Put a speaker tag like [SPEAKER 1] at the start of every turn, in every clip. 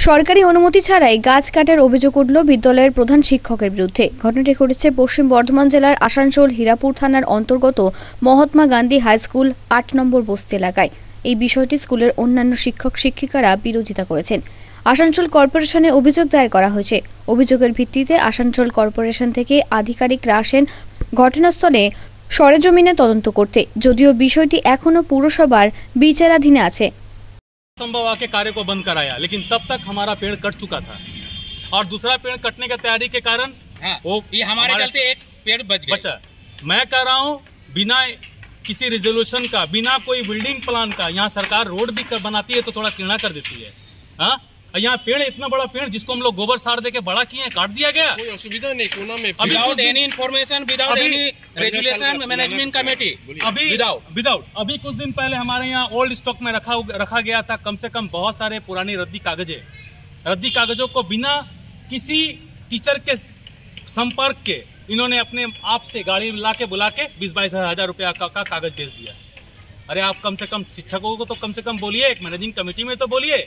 [SPEAKER 1] সরকারি অনুমতি ছাড়াই গাছ কাটার অভিযোগ উঠল বিদ্যালয়ের প্রধান শিক্ষকের বিরুদ্ধে। ঘটনাটি ঘটেছে পশ্চিম বর্ধমান জেলার আসানসোল হীরাপুর থানার অন্তর্গত মহাত্মা গান্ধী হাই স্কুল ৮ নম্বর বস্তি এলাকায়। এই বিষয়টি স্কুলের অন্যান্য শিক্ষক শিক্ষিকারা বিরোধিতা করেছেন। আসানসোল কর্পোরেশনে অভিযোগ দায়ের করা হয়েছে। অভিযোগের ভিত্তিতে আসানসোল কর্পোরেশন থেকে আধিকারিকরা আসেন ঘটনাস্থলে সরেজমিনে তদন্ত করতে, যদিও বিষয়টি এখনো পুরসভার বিচারাধীনে আছে।
[SPEAKER 2] संभव आके कार्य को बंद कराया, लेकिन तब तक हमारा पेड़ कट चुका था और दूसरा पेड़ कटने की तैयारी के कारण वो ये हमारे चलते एक पेड़ बचा। मैं कह रहा हूँ बिना किसी रिजोल्यूशन का, बिना कोई बिल्डिंग प्लान का यहाँ सरकार रोड भी बनाती है तो थोड़ा कीड़ा कर देती है। हाँ, यहाँ पेड़ इतना बड़ा पेड़ जिसको हम लोग गोबर सार देके बड़ा किए, काट दिया गया। कोई असुविधा नहीं, कोना में without any information, without any regulation, management committee, अभी कुछ दिन पहले हमारे यहाँ ओल्ड स्टॉक में रखा गया था कम से कम बहुत सारे पुरानी रद्दी कागजों को बिना किसी टीचर के संपर्क के इन्होंने अपने आप से गाड़ी ला के बुला के 20-22 हजार रुपया का कागज भेज दिया। अरे आप कम से कम शिक्षकों को तो कम से कम बोलिए, एक मैनेजिंग कमेटी में तो बोलिए।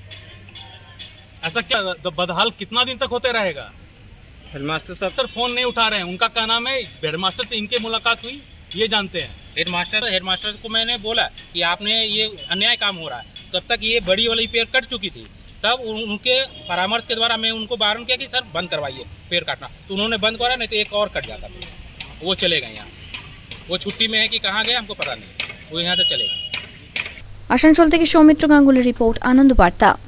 [SPEAKER 2] ऐसा क्या बदहाल कितना दिन तक होते रहेगा? हेडमास्टर साहब फोन नहीं उठा रहे हैं, उनका क्या नाम है? हेडमास्टर से इनके मुलाकात हुई, ये जानते हैं। हेडमास्टर को मैंने बोला कि आपने ये अन्याय काम हो रहा है, तब तक ये बड़ी वाली पेड़ कट चुकी थी। तब उनके परामर्श के द्वारा मैं उनको बारण किया कि सर बंद करवाइए पेड़ काटना, तो उन्होंने बंद करा, नहीं तो एक और कट जाता। वो चले गए यहाँ, वो छुट्टी में है कि कहाँ गए हमको पता नहीं, वो यहाँ से चले गए।
[SPEAKER 1] आसानसोल থেকে সৌমিত্র গাঙ্গুলির রিপোর্ট, আনন্দবার্তা।